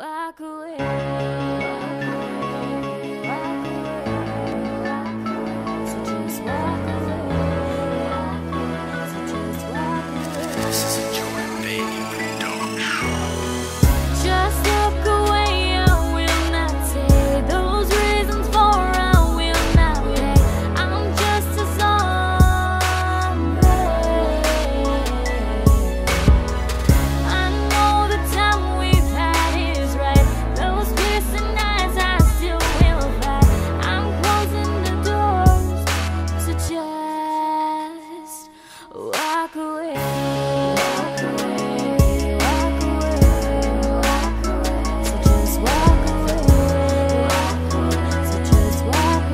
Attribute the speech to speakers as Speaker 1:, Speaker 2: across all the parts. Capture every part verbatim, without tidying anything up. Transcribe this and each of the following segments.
Speaker 1: walk away. Walk away, walk away, walk away, walk away. So just walk away, walk away. So just walk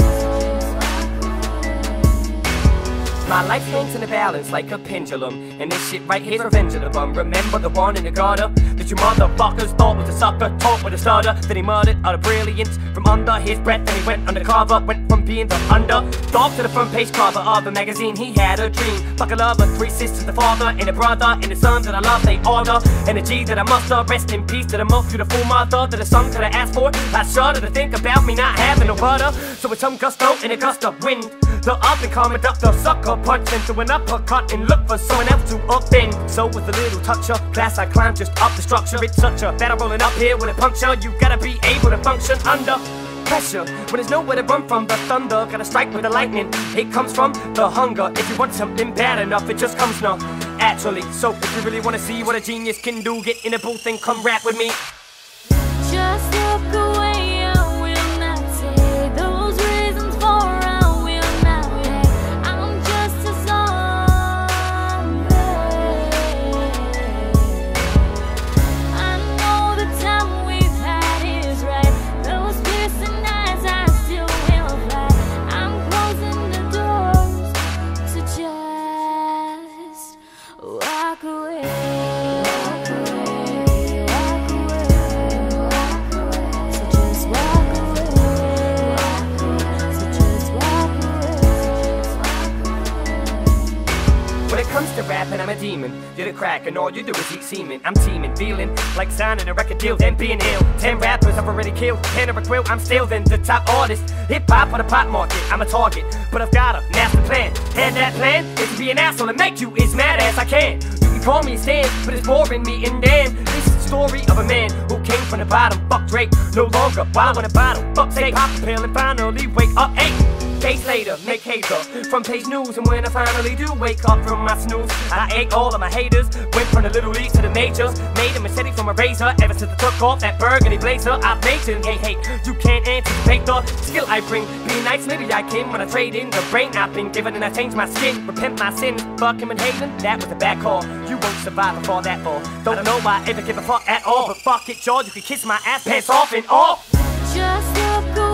Speaker 1: away.
Speaker 2: My life hangs in a balance like a pendulum, and this shit right here's revenge of the bum. Remember the one in the gutter that you motherfuckers thought was a sucker, talk with a stutter. Then he muttered out of brilliance from under his breath, and he went undercover, went from being the underdog to the front page cover of a magazine. He had a dream, fuck a lover, three sisters, the father and a brother, and the sons that I love they order. Energy that I muster, rest in peace to the most beautiful mother that a son could have asked for. I shudder to think about me not having no butter. So with some gusto and a gust of wind, the up and coming duck the sucker punch into an uppercut and look for someone else to offend. So with a little touch of class I climb just up the structure. It's such a battle rolling up here with a puncture. You gotta be able to function under pressure when there's nowhere to run from. The thunder gotta strike with the lightning. It comes from the hunger. If you want something bad enough, it just comes naturally. So if you really wanna see what a genius can do, get in a booth and come rap with me.
Speaker 1: Just look away, I will not say those reasons for I will not wait. I'm just a zombie. I know the time we've had is right. Those piercing eyes I still will fight. I'm closing the doors, so just walk away.
Speaker 2: When it comes to rapping, I'm a demon. You're the crack, and all you do is eat semen. I'm teaming, feeling like signing a record deal, then being ill. Ten rappers I've already killed, ten or a quill. I'm still then the top artist. Hip hop on the pop market, I'm a target, but I've got a master plan. And that plan is to be an asshole and make you as mad as I can. You can call me a Stan, but it's boring me, and damn, this is the story of a man who came from the bottom. Fuck Drake, no longer wild on a bottle. Fuck take pop a pill and finally wake up. Hey. Days later, make hater from page news, and when I finally do wake up from my snooze, I ate all of my haters, went from the little league to the majors, made a machete from a razor. Ever since I took off that burgundy blazer, I've made it. Hey, hey, you can't anticipate the skill I bring. Being nice, maybe I can when I trade in the brain I've been given, and I change my skin, repent my sins. Fuck him and Hayden, that was a bad call. You won't survive before that fall. Don't know why I ever give a fuck at all, but fuck it, George, you can kiss my ass, pants off and off.
Speaker 1: Just look